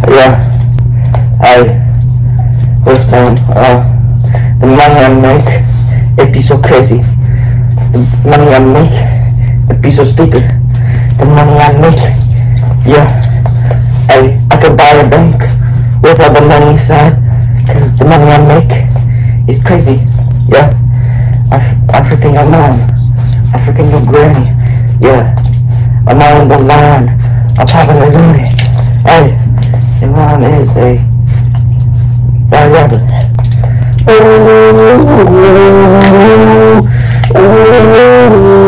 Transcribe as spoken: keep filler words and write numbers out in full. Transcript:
Yeah, I was born. Uh, the money I make, it be so crazy. The money I make, it be so stupid. The money I make, yeah, I I could buy a bank with all the money inside, cause the money I make is crazy. Yeah, I I freaking your mom, I freaking your granny. Yeah, I'm on the line. I'm popping the loony. Hey, your mom is a bad rapper. Ooh, ooh, ooh, ooh.